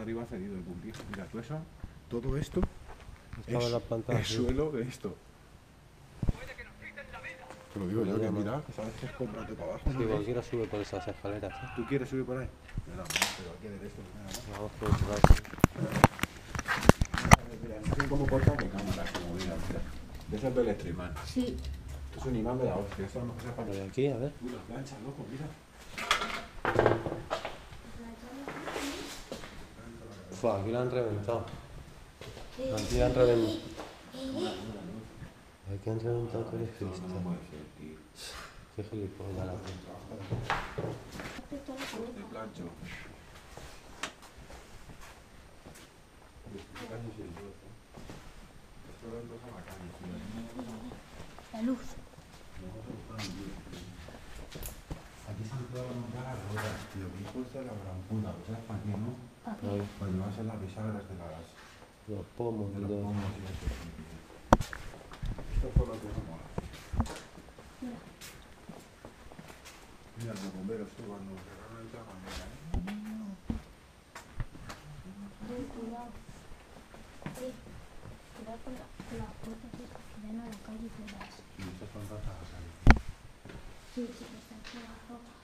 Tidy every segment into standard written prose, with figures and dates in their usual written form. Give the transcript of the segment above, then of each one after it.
arriba ha cedido el cumplir. Mira, todo esto estaba en la planta es suelo de esto. Te lo digo yo, que mira, que sabes que es cómprate para abajo. Si cualquiera sube por esas escaleras, ¿eh? ¿Tú quieres subir por ahí? Mira, pero hay que ver esto. Vamos por otro lado. Mira, no sé cómo cortan de cámaras, como mira, mira. De esos del Streamman. Sí. Esto es un imán de la hostia. Esto a lo mejor se Por para aquí, a ver. Uy, las planchas, loco, mira. Fua, aquí la han reventado. Aquí han reventado. Aquí han reventado todo el Esto no cristal. puede ser, tío. Qué gilipollas la puta. De plancho. Casi sin luz, ¿eh? Esto lo entra a la calle, La luz. Aquí se han quedado las ruedas, tío. Me hijo de la gran puta. ¿Sabes para qué, no? ¿Para qué? Ahí, Para llevarse las bisagras de los pomos de y los todo. pomos y eso. Esto fue lo que me mola. Mira. Mira, los bomberos, tú, cuando cerraron el trabajo, Cuidado. Cuidado con las puertas estas que dan a la calle todas. y estas son ratas a salir. Sí, sí, que están todas rotas.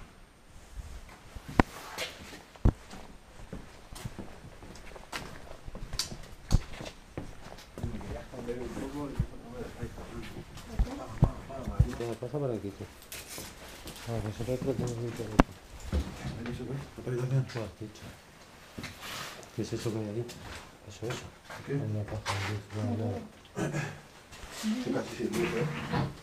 Me quería esconder un poco y eso no me dejáis cabrón. ¿Qué pasa por aquí, tío? Ah, que se retro tengo que ir por aquí. ¿Eso qué? ¿Otra habitación? ¿Qué has dicho? ¿Qué es eso que hay aquí? Eso. ¿Qué? Una caja de luz. Sí, casi sin luz, ¿eh?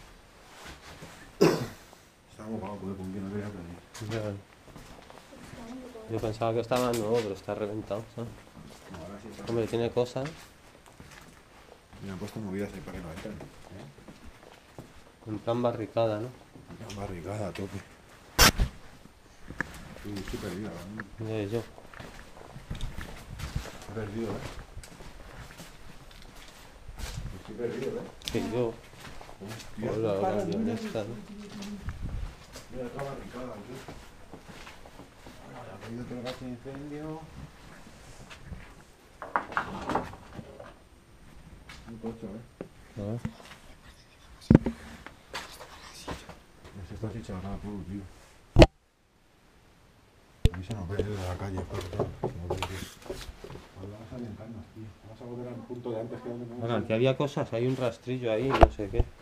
Está muy guapo, ¿eh? Con que no quería aprender. Yo pensaba que estaba nuevo, pero está reventado, ¿sabes? No, ahora sí está. Hombre, tiene cosas. Me han puesto movidas ahí para que no entren. En plan barricada, ¿no? Una barricada a tope. Estoy perdido, ¿no? Mira yo. Estoy perdido, ¿eh? Estoy perdido, ¿eh? Que yo. Hostia. Hola, ahora ya está, ¿no? Mira, otra barricada aquí. Ahora, ha caído otro gas de incendio. Un coche, ¿eh? A ver. No se está chicharrado todo, tío. Ahí se nos ve desde la calle, pero claro, se nos ve, tío. Ahora vamos a alentarnos, tío. Vamos a volver al punto de antes que donde Ahora, aquí había cosas, hay un rastrillo ahí, no sé qué.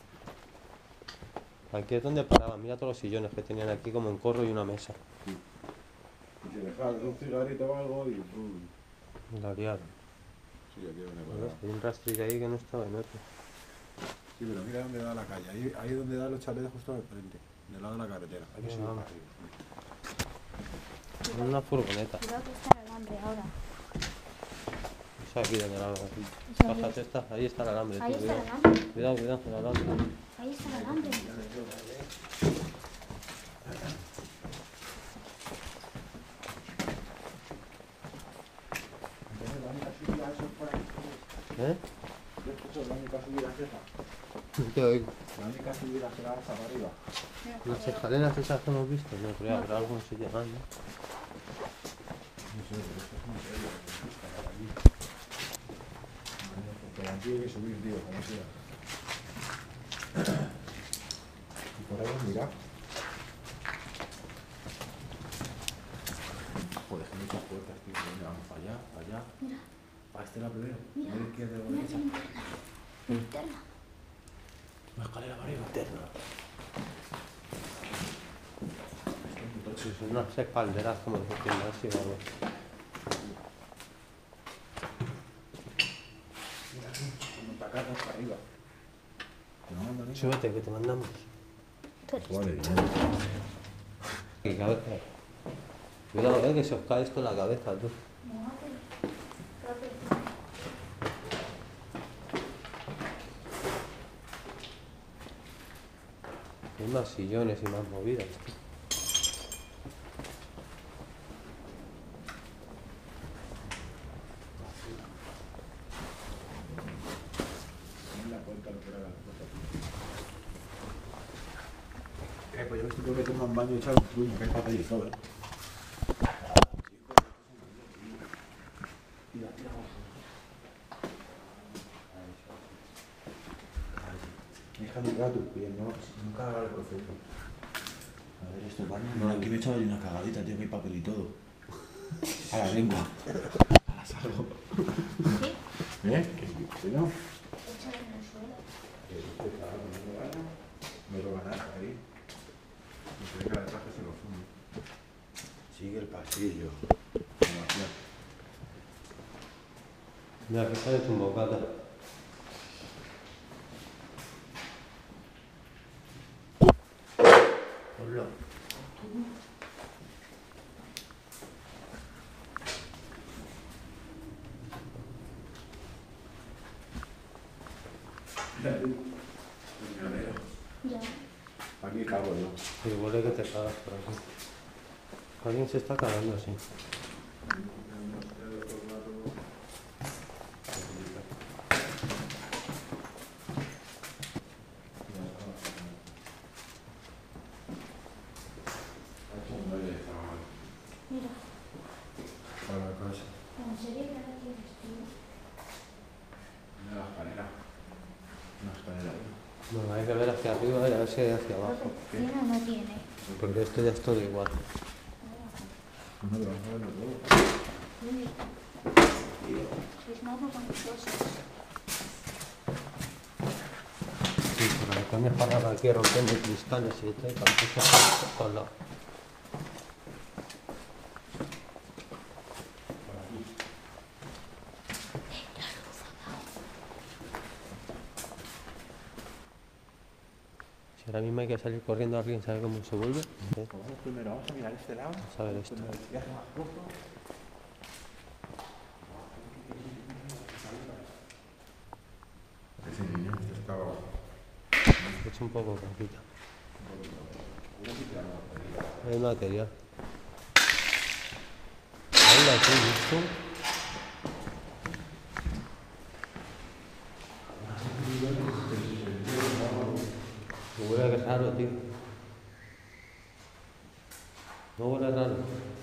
Aquí es donde paraban, mira todos los sillones que tenían aquí como un corro y una mesa. Y se dejaron un cigarrito o algo y... La liaron. Sí, aquí donde ¿Ves? paraba. Hay un rastrillo ahí que no estaba en otro. Sí, pero mira dónde da la calle. Ahí es donde da los chalets justo al frente. Del lado de la carretera. Hay que subir Vamos. para arriba. En una furgoneta. Cuidado que está el alambre ahora. Es aquí donde la... Bájate esta, ahí está el alambre, Ahí tío, está el cuidado. alambre. Cuidado, cuidado, el alambre. Ahí está el alambre. Entonces la única subida eso es por ahí. ¿Eh? Yo escucho la única subida es esa. Te oigo. La única subida será esa para arriba. Las escaleras esas que hemos visto, no creo, habrá algún sitio más, ¿no? No sé, pero esto es muy serio. Me gusta para allí. Porque aquí hay que subir, tío, como sea. Y por ahí, mira. Joder, que muchas puertas, tío. Venga, vamos para allá, para allá. Mira. Para este lado primero. Mira. A la izquierda o Mira derecha. qué linterna. Linterna. Una escalera para arriba. Interno. Sí, son unas espalderas como de gimnasio o algo. Mira aquí, como tacarras para arriba. No, no, no. Súbete, que te mandamos. Tú eres Vale, tú. Que cuidado, que se os cae esto en la cabeza, tú. No, pero- Hay más sillones y más movidas. En la puerta, lo que era la puerta. Pues yo me estoy que tomar un baño y echar un truño, que hay papel y todo, ¿eh? Deja de entrar a tus pies, ¿no? No cagar el proceso. A ver, estos baños. No, aquí me he echado yo una cagadita, tío, que hay papel y todo. A la lengua. A la salgo. ¿Qué? ¿Eh? ¿Que no? Échale en el suelo. Me lo van a dejar ahí. Me creo que la traje se lo fume. Sigue el pasillo. Mira, que sale tu bocata. Hola. Ya. Aquí cago yo. Sí, huele que te cagas por aquí. Alguien se está cagando así. Mira. Para la casa. ¿En serio que ahora tienes, tío? Mira la escalera. Una escalera ahí. Bueno, hay que ver hacia arriba y a ver si hay hacia abajo. ¿Tiene o no tiene? Porque esto ya es todo igual. No, pero vamos a verlo todo. Uy. Pues no con cosas. Sí, pero lo que me paran aquí rompiendo cristales y tal, tampoco está con la... Si ahora mismo hay que salir corriendo, alguien sabe cómo se vuelve. Pues vamos primero, vamos a mirar este lado. Vamos a ver esto. ¿Qué hace más corto? Ese niño está abajo. Es un poco poquita. Hay material. Hola, ¿qué es esto? Me huele que raro, tío. No huele raro.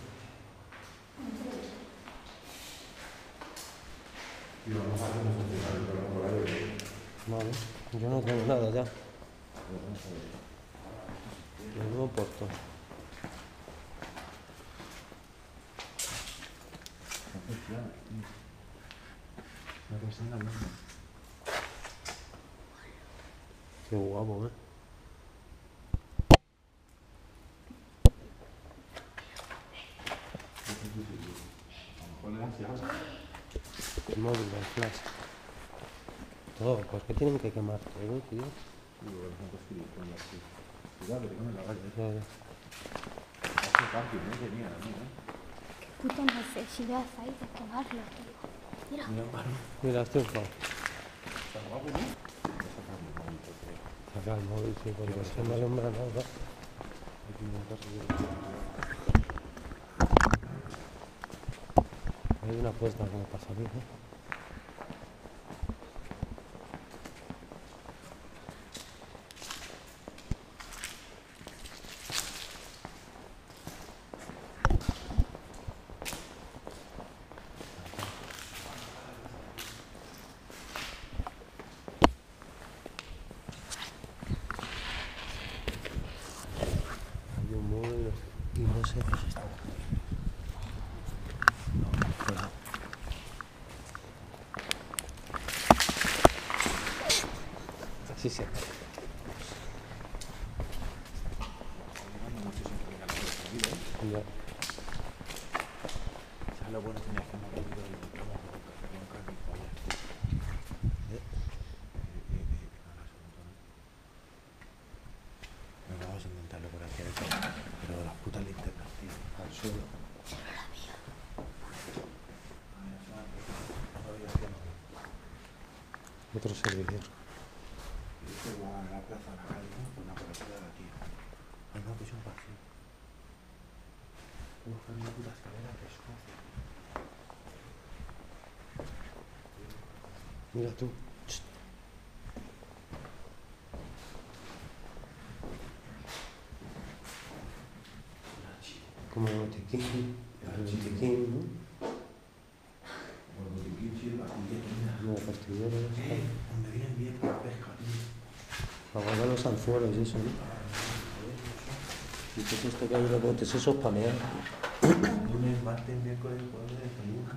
Y vamos a hacer un funcionario por ahí. Vale, yo no tengo nada ya. Menudo portón. La cocina misma. Qué guapo, ¿eh? A lo mejor le das llave. El móvil, el flash. Todo, ¿por qué tienen que quemar todo, tío? Sí, porque son gilipollas, tío. Cuidado, que te comen la valla. Ya, ya. Hace camping, qué mierda, mira. Qué puta necesidad hay de quemarlo, tío. Mira. Mira, vale. Mira, esto es guapo. Está guapo, ¿no? Voy a sacar mi móvil, porque Saca el móvil, sí, porque es que no alumbra nada. hay que intentar seguir. Hay una puerta como para salir, ¿eh? Hay un móvil y no sé qué es esto. Hola. Así se ve. Ya. ¿Sabes lo bueno que me hace mover el diploma? Porque nunca me follas. Bueno, vamos a intentarlo por aquí, pero las putas linternas, tío. Al suelo. Otro servidor. Y esto va a la plaza, a la calle, ¿no? Pues una cobertura de aquí. Ah, no, que es un vacío. Buscar una puta escalera que es fácil. Mira tú. Ch. Como botiquín. El botiquín, ¿no? pastilleros. Me vienen bien para pesca, tío. Para guardar los anzuelos y eso, ¿no? Y pues esto que hay en los botes, eso es panear. Lunes, martes, miércoles, jueves, domingo.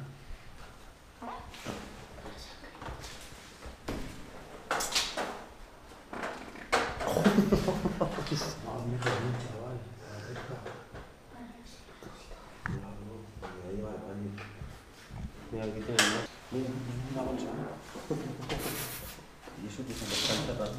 Ah, mira qué bien, chaval. La pesca. Cuidado, porque ahí va el baño. Mira, aquí tienes más. Mira, una bolsa. Y eso que están cerrados,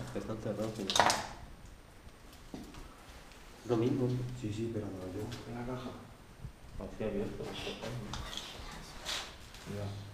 Lo mismo. Sí, sí, pero no lo llevo en la caja. Así abierto. Cuidado.